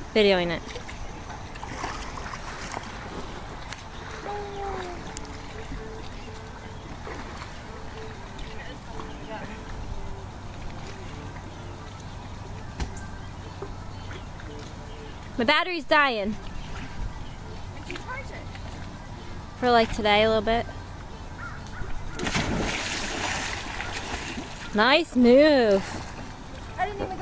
videoing it. My battery's dying. Did you charge it? For like today a little bit. Nice move. I didn't even